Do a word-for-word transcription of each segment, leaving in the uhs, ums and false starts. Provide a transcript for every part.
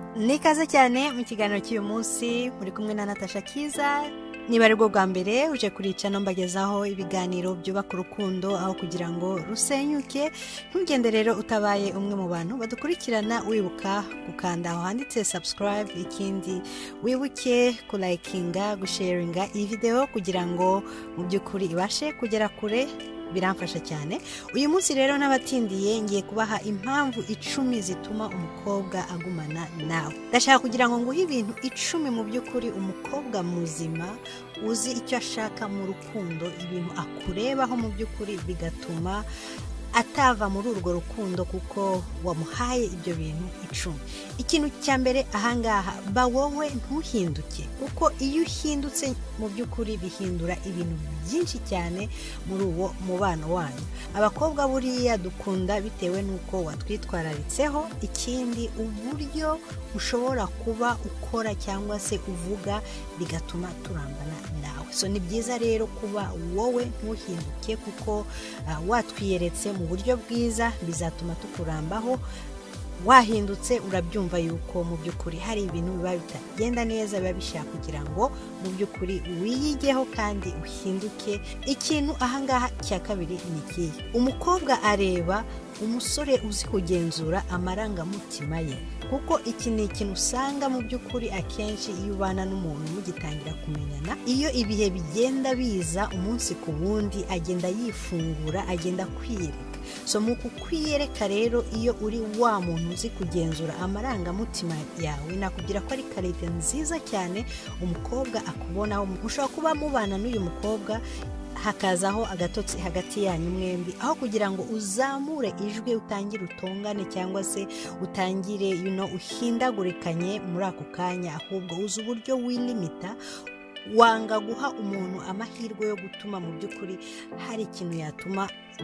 Nikaze cyane mu kiganiro cy'uyu munsi muri kumwe na Natasha Kiza. Niba ari bwo bwa mbere uje kurica no mbagezaho ibiganiro byubaka urukundo aho kugira ngo rusenyuke, ntugende rero utabaye umwe mu bantu badukurikirana wibuka gukanda aho handitse subscribe, ikindi wibuke kulikinga, gusharinga iyi video kugira ngo mu by'ukuri ibashe kugera kure, biramfasha cyane. Uyu munsi rero n'abatindiye ngiye kubaha impamvu icumi zituma umukobwa agumana nawe. Ndashaka kugira ngo nguhe ibintu icumi mu by'ukuri umukobwa muzima uzi icyo ashaka mu rukundo, ibintu akurebaho mu by'ukuri bigatuma atava muri urwo rukundo kuko wamuhaye ibyo bintu icumi. Ikintu cya mbere ahangaha, ba wowe ntuhinduke, kuko iyo uhindutse mu by'ukuri bihindura ibintu byinshi cyane muri uwo mubano wanyu. Abakobwa buriya dukunda bitewe n'uko watwitwararitseho, ikindi uburyo ushobora kuba ukora cyangwa se uvuga bigatuma turambana nawe. So ni byiza rero kuba wowe ntuhinduke, kuko uh, watwiyeretse mu buryo bwiza bizatuma tukurambaho. Wahindutse urabyumva yuko mu by'ukuri hari ibintu biba bitagenda neza, biba bishaka kugira ngo mu by'ukuri wiyigeho kandi uhinduke. Ikintu ahangaha cya kabiri ni ikihe, umukobwa areba umusore uzi kugenzura amarangamutima ye, kuko iki ni ikintu usanga mu by'ukuri akenshi iyo ubana n'umuntu mugitangira kumenyana, iyo ibihe bigenda biza umunsi ku wundi agenda yifungura, agenda kwiyereka. So mu kukwiyereka rero, iyo uri wa muntu uzi kugenzura amarangamutima yawe, nakubwira ko ari karite nziza cyane umukobwa akubonaho. Ushobora kuba mubana n'uyu mukobwa hakazaho agatotsi hagati yanyu mwembi, aho kugira ngo uzamure ijwi utangire utongane cyangwa se utangire you know uhindagurikanye muri ako kanya, ahubwo uzi uburyo wilimita, wanga guha umuntu amahirwe yo gutuma mu by'ukuri hari ikintu yatuma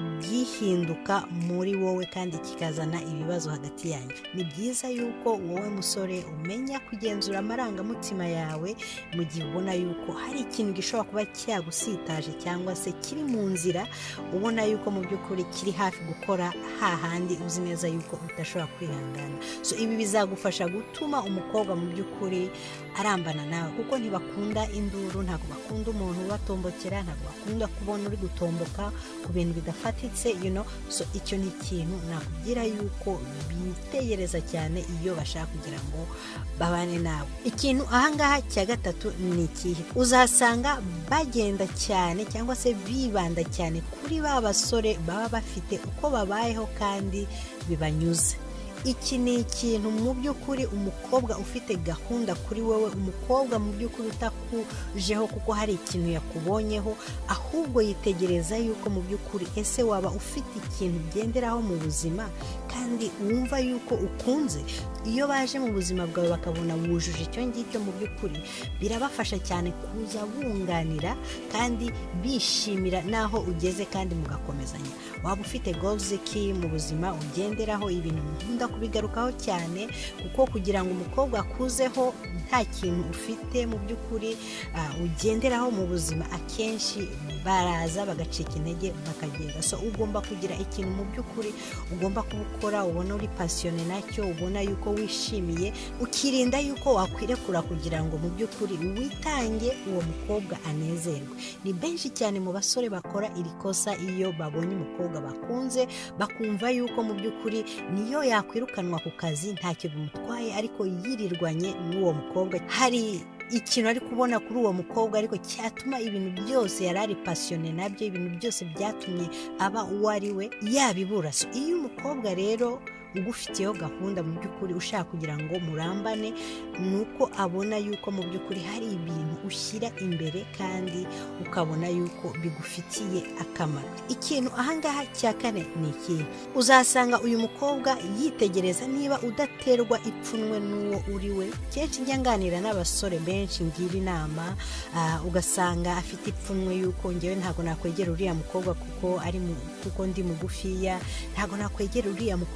gihinduka muri wowe kandi kikazana ibibazo hagati yanyu. Ni byiza yuko wowe musore umenya kugenzura amarangamutima yawe mu gihe ubona yuko hari ikintu gishobora kuba cyagusitaje cyangwa se kiri mu nzira, ubona yuko mu by'ukuri kiri hafi gukora hahandi uzi neza yuko udashobora kwihangana. So ibi bizagufasha gutuma umukobwa mu by'ukuri arambana nawe, kuko ntibakunda induru, ntabwo bakunda umuntu ubatombokera, ntabwo bakunda kubona uri gutomboka ku bintu bidafatitse, you know. So icyo ni ikintu nakubwira yuko bitegereza cyane iyo bashaka kugira ngo babane nawe. Ikintu ahangaha cya gatatu ni ikihe, uzasanga bagenda cyane cyangwa se bibanda cyane kuri ba basore baba bafite uko babayeho kandi bibanyuze. Iki ni ikintu mu by'ukuri umukobwa ufite gahunda kuri wowe, umukobwa mu by'ukuri utakujeho kuko hari ikintu yakubonyeho, ahubwo yitegereza yuko mu by'ukuri ese waba ufite ikintu ugenderaho mu buzima kandi wumva yuko ukunze. Iyo baje mu buzima bwawe bakabona wujuje icyo ngicyo, mu by'ukuri birabafasha cyane kuza bunganira kandi bishimira naho ugeze kandi mugakomezanya. Waba ufite goals ki mu buzima ugenderaho, ibintu nkunda kubigarukaho cyane, kuko kugira ngo umukobwa akuzeho nta kintu ufite mu by'ukuri uh, ugenderaho mu buzima, akenshi baraza bagacika intege bakagenda. So ugomba kugira ikintu mu by'ukuri ugomba kubukora, ubona uri passionné nacyo, ubona yuko wishimiye, ukirinda yuko wakwirekura kugira ngo mu by'ukuri witange uwo mukobwa anezerwe. Ni benshi cyane mu basore bakora iri kosa iyo babonye umukobwa bakunze, bakumva yuko mu by'ukuri niyo yakwirukanwa ku kazi ntacyo bimutwaye, ariko yirirwanye n'uwo mukobwa. Hari ikintu ari kubona kuri uwo mukobwa ariko cyatuma ibintu byose yari ari passionné nabyo, ibintu byose byatumye aba uwo ari we yabibura. So iyo umukobwa rero ugufitiyeho gahunda mu by'ukuri ushaka kugira ngo murambane, nuko abona yuko mu by'ukuri hari ibintu ushyira imbere kandi ukabona yuko bigufitiye akamaro. Ikintu ahangaha cya kane ni iki, uzasanga uyu mukobwa yitegereza niba udaterwa ipfunwe n'uwo uri we. Kenshi njya nganira n'abasore benshi ngira inama, uh, ugasanga afite ipfunwe yuko ngewe ntago nakwegera uriya mukobwa kuko ari mu, kuko ndi mugufiya, ntago nakwegera uriya mukobwa kubera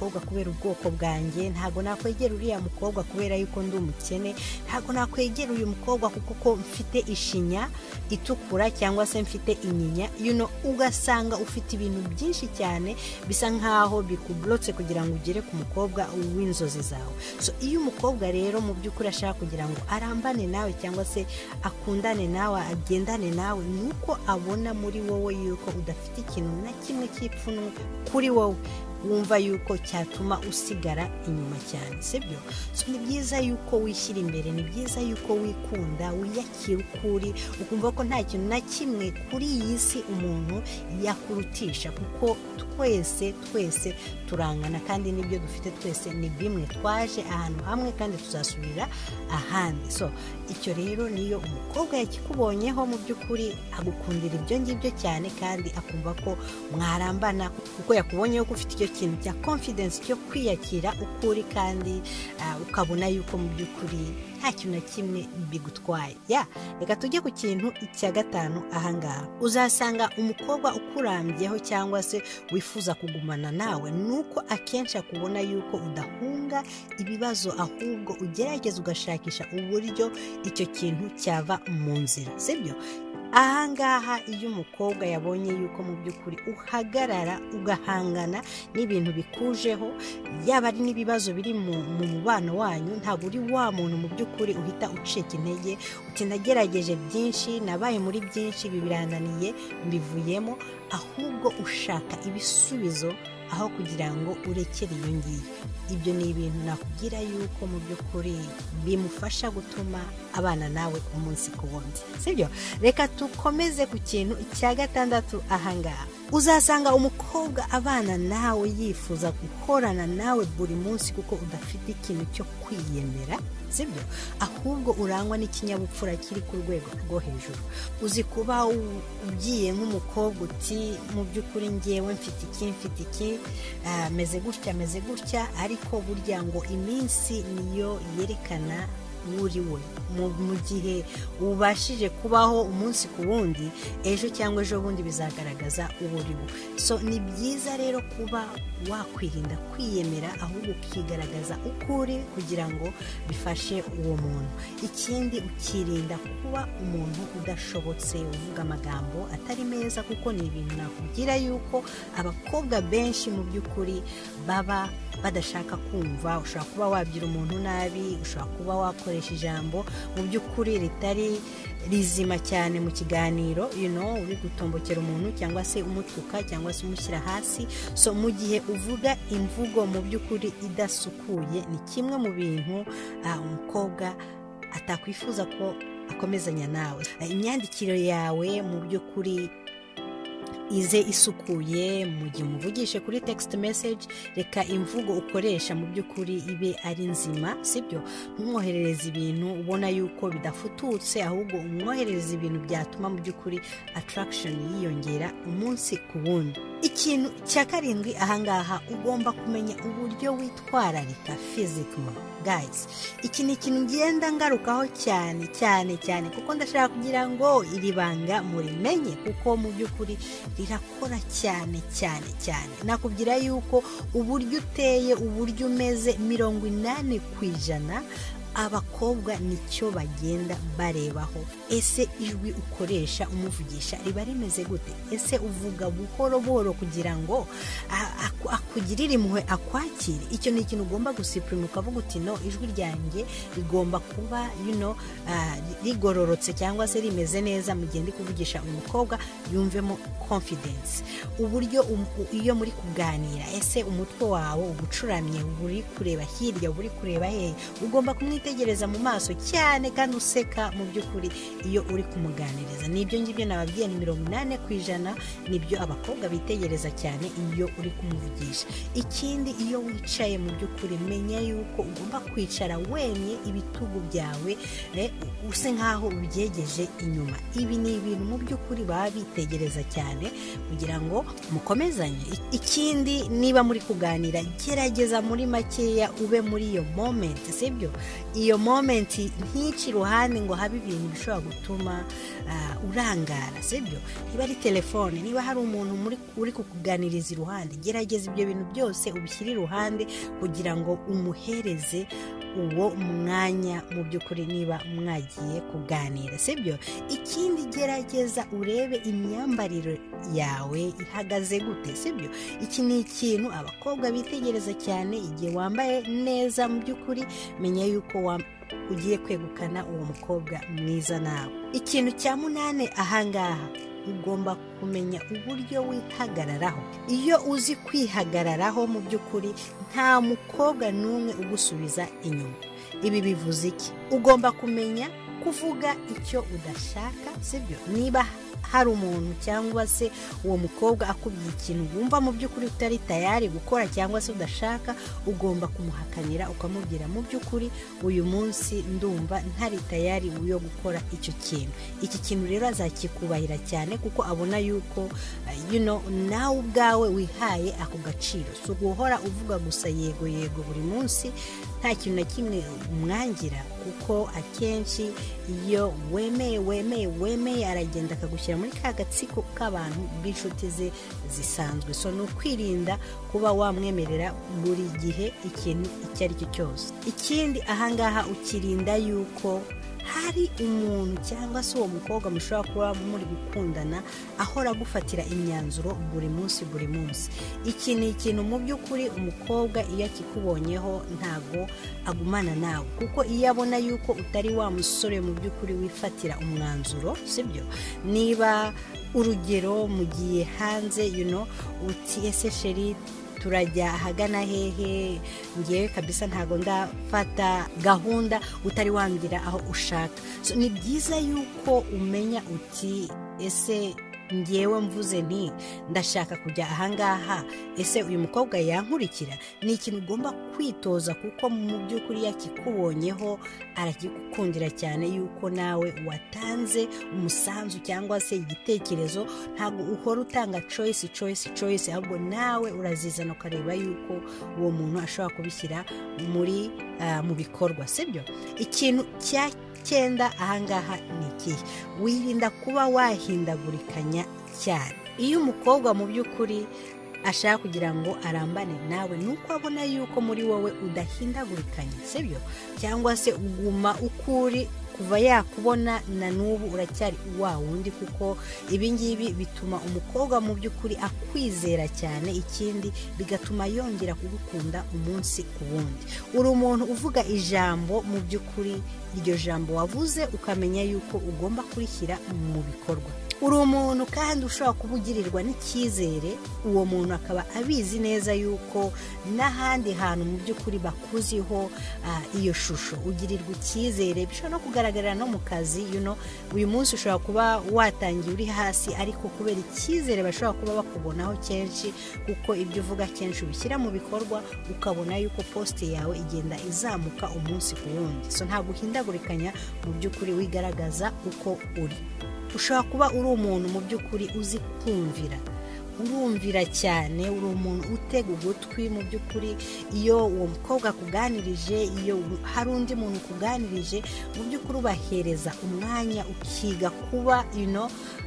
ubwoko bwanjye, ntago nakwegera uriya mukobwa kubera yuko ndi umukene, ntago nakwegera uyu mukobwa kuko ko mfite ishinya itukura cyangwa se mfite inyinya, you know, ugasanga ufite ibintu byinshi cyane bisa nkaho bikublotse kugira ngo ugere ku mukobwa w'inzozi zawe. So iyo umukobwa rero mu by'ukuri ashaka kugira ngo arambane nawe cyangwa se akundane nawe, agendane nawe, nuko abona muri wowe yuko udafite ikintu na kimwe cy'ipfunwe kuri wowe wumva yuko cyatuma usigara inyuma cyane, sibyo? So ni byiza yuko wishyira imbere, ni byiza yuko wikunda, wiyakira ukuri, ukumva ko nta kintu na kimwe kuri iyi si umuntu yakurutisha, kuko twese twese turangana kandi nibyo dufite twese ni bimwe, twaje ahantu hamwe kandi tuzasubira ahandi. So icyo rero niyo umukobwa yakikubonyeho mu by'ukuri agukundira ibyo ngibyo cyane kandi akumva ko mwarambana kuko yakubonyeho ko ufite icyo kintu cya confidence cyo kwiyakira ukuri kandi uh, ukabona yuko mu by'ukuri nta kintu na kimwe bigutwaye. Ya, reka tujye ku kintu cya gatanu ahangaha. Uzasanga umukobwa ukurambyeho cyangwa se wifuza kugumana nawe nuko akenshi akubona yuko udahunga ibibazo, ahubwo ugerageza ugashakisha uburyo icyo kintu cyava mu nzira, sibyo? Ahangaha iyo umukobwa yabonye yuko mu by'ukuri uhagarara ugahangana n'ibintu bikujeho, yaba ari n'ibibazo biri mu mubano wanyu, ntabwo uri wa muntu mu by'ukuri uhita ucika intege uti nagerageje byinshi, nabaye muri byinshi, ibi birananiye, mbivuyemo, ahubwo ushaka ibisubizo aho kugira ngo urekere iyo ngiyo. Ibyo ni ibintu nakubwira yuko mu by'ukuri bimufasha gutuma abana nawe umunsi ku wundi, sibyo? Reka tukomeze ku kintu cya gatandatu ahangaha. Uzasanga umukobwa abana nawe yifuza guhorana nawe buri munsi kuko udafite ikintu cyo kwiyemera, sibyo? Ahubwo urangwa n'ikinyabupfura kiri ku rwego rwo hejuru. Uzi kuba ugiye nk'umukobwa uti mu by'ukuri ngewe mfite iki mfite iki uh, meze gutya meze gutya, ariko burya ngo iminsi niyo yerekana uri we. Mu gihe ubashije kubaho umunsi ku wundi, ejo cyangwa ejo bundi bizagaragaza uri we. So ni byiza rero kuba wakwirinda kwiyemera, ahubwo ukigaragaza ukuri kugira ngo bifashe uwo muntu. Ikindi ukirinda kuba umuntu udashobotse, uvuga amagambo atari meza, kuko ni ibintu nakubwira yuko abakobwa benshi mu by'ukuri baba badashaka kumva. Ushobora kuba wabwira umuntu nabi, ushobora kuba wakoresha ijambo mu by'ukuri ritari rizima cyane mu kiganiro, you know, uri gutombokera umuntu cyangwa se umutuka cyangwa se umushyira hasi. So mu gihe uvuga imvugo mu by'ukuri idasukuye, ni kimwe mu bintu uh, umukobwa atakwifuza ko akomezanya nawe. Uh, imyandikiro yawe mu by'ukuri ize isukuye, mu gihe umuvugishe kuri text message, reka imvugo ukoresha mu by'ukuri ibe ari nzima, sibyo? Ntumwoherereze ibintu ubona yuko bidafututse, ahubwo umwoherereze ibintu byatuma mu by'ukuri attraction yiyongera umunsi ku wundi. Ikintu cya karindwi ahangaha, ugomba kumenya uburyo witwararika physically. Guys, iki ni ikintu ngenda ngarukaho cyane cyane cyane kuko ndashaka kugira ngo iri banga murimenye, kuko mu by'ukuri rirakora cyane cyane cyane. Nakubwira yuko uburyo uteye, uburyo umeze, mirongo inani ku ijana abakobwa nicyo bagenda barebaho. Ese ijwi ukoresha umuvugisha riba rimeze gute? Ese uvuga buhoro buhoro kugira ngo akugirire impuhwe, akwakire? Icyo ni ikintu ugomba gusuprema, ukavuga uti no, ijwi ryanjye rigomba kuba you know uh, rigororotse cyangwa se rimeze neza mu gihe ndi kuvugisha uyu mukobwa, yumvemo confidence. Uburyo um, iyo muri kuganira, ese umutwe wawe ugucuramye, uri kureba hirya, uri kureba he, ugomba kumwitegereza mu maso cyane kandi useka mu by'ukuri iyo uri kumuganiriza. Nibyo ngibyo nababwiye, ni mirongo inani ku ijana nibyo abakobwa bitegereza cyane iyo uri kumuvugisha. Ikindi, iyo wicaye mu by'ukuri menya yuko ugomba kwicara wemye ibitugu byawe eh, use nkaho ubyegeje inyuma. Ibi ni ibintu mu by'ukuri baba bitegereza cyane kugira ngo mukomezanye. Ikindi, niba muri kuganira, gerageza muri makeya ube muri iyo moment, sibyo? Iyo moment ntici iruhande ngo habe ibintu bishobora gutuma uh, urangara, sibyo? Niba ari telefone, niba hari umuntu muri uri kukuganiriza iruhande, gerageza ibyo bintu byose ubishyire iruhande kugira ngo umuhereze uwo mwanya mu by'ukuri niba mwagiye kuganira, sibyo? Ikindi gerageza urebe imyambarire yawe ihagaze gute, sibyo? Iki ni ikintu abakobwa bitegereza cyane. Igihe wambaye neza mu by'ukuri menya yuko wa ugiye kwegukana uwo mukobwa mwiza nawe. Ikintu cya munane ahangaha ugomba kumenya uburyo wihagararaho. Iyo uzi kwihagararaho mu by'ukuri nta mukobwa n'umwe ugusubiza inyuma. Ibi bivuze iki? Ugomba kumenya kuvuga icyo udashaka, sibyo? Niba hari umuntu cyangwa se uwo mukobwa akubwiye ikintu wumva mu by'ukuri utari tayari gukora cyangwa se udashaka, ugomba kumuhakanira ukamubwira mu by'ukuri uyu munsi ndumva ntari tayari yo gukora icyo kintu. Iki kintu rero azakikubahira cyane kuko abona yuko uh, you know, nawe ubwawe wihaye ako gaciro. So guhora uvuga gusa yego yego buri munsi nta kintu na kimwe umwangira, kuko akenshi iyo wemeye wemeye wemeye aragenda akagushyira muri ka gatsiko k'abantu b'inshuti ze zisanzwe. So ni ukwirinda kuba wamwemerera buri gihe ikintu icyo ari cyo cyose. Ikindi ahangaha ukirinda yuko hari umuntu cyangwa se uwo mukobwa mushobora kuba muri gukundana ahora gufatira imyanzuro buri munsi buri munsi. Iki ni ikintu mu by'ukuri umukobwa iyo akikubonyeho ntago agumana nawe, kuko iyo abona yuko utari wa musore mu by'ukuri wifatira umwanzuro, sibyo? Niba urugero mugiye hanze, you know, uti ese sheri turajya ahagana hehe, ngewe kabisa ntago ndafata gahunda utari wambwira aho ushaka. So ni byiza yuko umenya uti ese ngewe mvuze nti ndashaka kujya ahangaha, ese uyu mukobwa yankurikira? Ni ikintu ugomba kwitoza, kuko mu by'ukuri yakikubonyeho arakikukundira cyane yuko nawe watanze umusanzu cyangwa se igitekerezo. Ntabwo uhora utanga choice choice choice, ahubwo nawe urazizana ukareba yuko uwo muntu ashobora kubishyira muri uh, mu bikorwa, sibyo? Ikintu cya cyenda ahangaha ni iki? Wirinda kuba wahindagurikanya cyane. Iyo umukobwa mu by'ukuri ashaka kugira ngo arambane nawe nuko abona yuko muri wowe udahindagurikanya, sibyo? Cyangwa se uguma ukuri kuva yakubona na n'ubu uracyari wa wundi, kuko ibingibi bituma umukobwa mu by'ukuri akwizera cyane. Ikindi bigatuma yongera kugukunda umunsi ku wundi. Uri umuntu uvuga ijambo mu by'ukuri iryo jambo wavuze ukamenya yuko ugomba kurishyira mu bikorwa. Uri umuntu kandi ushobora kubugirirwa n'icyizere, uwo muntu akaba abizi neza yuko n'ahandi hantu mu by'ukuri bakuziho uh, iyo shusho. Ugirirwa icyizere, bishobora no kugaragarira no mu kazi, you know, uyu munsi ushobora kuba watangiye uri hasi, ariko kubera icyizere bashobora kuba bakubonaho kenshi, kuko ibyo uvuga kenshi ubishyira mu bikorwa, ukabona yuko poste yawe igenda izamuka umunsi ku wundi. So ntabwo uhindagurikanya mu by'ukuri, wigaragaza uko uri. Ushobora kuba uri umuntu mu by'ukuri uzi kumvira, urumvira cyane, uri umuntu utega ugutwi mu by'ukuri. Iyo uwo mukobwa akuganirije, iyo hari undi muntu ukuganirije, mu by'ukuri ubahereza umwanya ukiga kuba you know,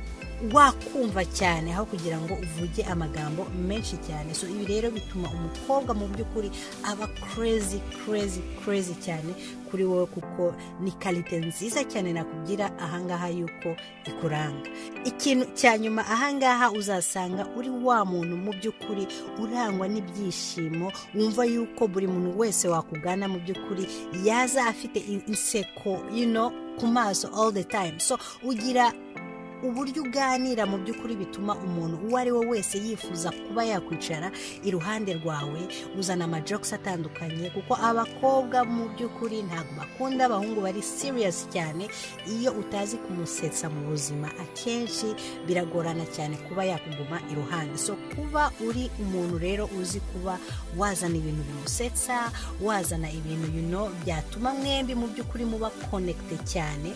wakumva cyane aho kugira ngo uvuge amagambo menshi cyane. So ibi rero bituma umukobwa mu by'ukuri aba crazy crazy crazy cyane kuri wowe, kuko ni kalite nziza cyane nakubwira ahangaha yuko ikuranga. Ikintu cya nyuma ahangaha uzasanga uri wa muntu mu by'ukuri urangwa n'ibyishimo, wumva yuko buri muntu wese wakugana mu by'ukuri yaza afite inseko you know, ku maso all the time. So ugira uburyo uganira mu by'ukuri bituma umuntu uwo ari we wese yifuza kuba yakwicara iruhande rwawe. Uzana amajokes atandukanye, kuko abakobwa mu by'ukuri ntabwo bakunda abahungu bari serious cyane. Iyo utazi kumusetsa mu buzima, akenshi biragorana cyane kuba yakuguma iruhande. So kuba uri umuntu rero uzi kuba wazana ibintu bimusetsa, wazana ibintu you know, byatuma mwembi mu by'ukuri muba connected cyane,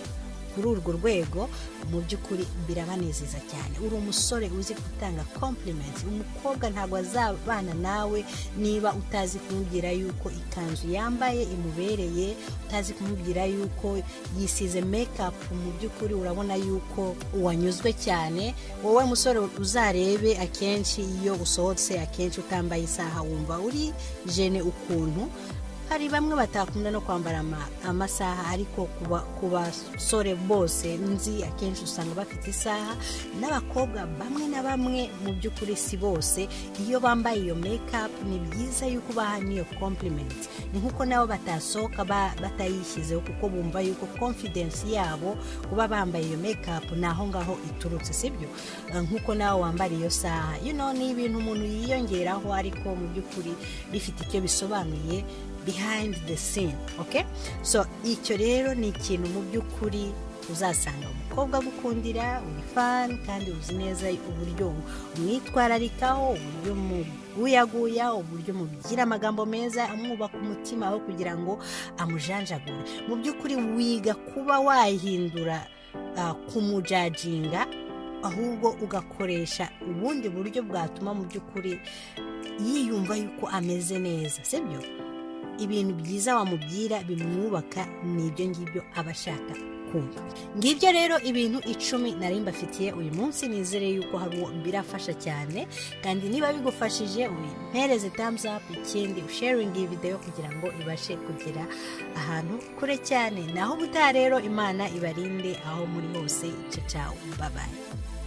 kuri urwo rwego mu by'ukuri birabanezeza cyane. Uri umusore uzi gutanga compliments, umukobwa ntabwo azabana nawe niba utazi kumubwira yuko ikanzu yambaye imubereye, utazi kumubwira yuko yisize makeup, mu by'ukuri urabona yuko wanyuzwe cyane. Wowe musore uzarebe akenshi iyo usohotse akenshi utambaye isaha wumva uri jene ukuntu. Hari bamwe batakunda no kwambara amasaha, ariko ku basore bose nzi akenshi usanga bafite isaha. N'abakobwa bamwe na bamwe mu by'ukuri si bose, iyo bambaye iyo makeup ni byiza yuko baha niyo compliment. Ni nkuko nabo batasohoka batayishyizeho, kuko bumva yuko confidence yabo kuba bambaye iyo makeup naho ngaho iturutse, sibyo? Nkuko nawe wambara iyo saha, you know, ni ibintu umuntu yiyongeraho, ariko mu by'ukuri bifite icyo bisobanuye behind the scene. Okay, so icyo rero ni ikintu mu by'ukuri uzasanga umukobwa gukundira, uri fan kandi uzi neza uburyo umwitwararikaho, uburyo muguyaguya, uburyo mugira amagambo meza amwubaka umutima aho kugira ngo amujanjagure. Mu by'ukuri wiga kuba wahindura uh, kumujajinga, ahubwo ugakoresha ubundi buryo bwatuma mu by'ukuri yiyumva yuko ameze neza, sibyo? Ibintu byiza wamubwira bimwubaka, nibyo ngibyo abashaka kumva. Ngibyo rero ibintu icumi nari mbafitiye uyu munsi, nizere yuko hari uwo birafasha cyane, kandi niba bigufashije umpereze thumbs up, ikindi usharing iyi video kugira ngo ibashe kugera ahantu kure cyane. Naho ubutaha rero, Imana ibarinde aho muri hose. Ciao, bye bye.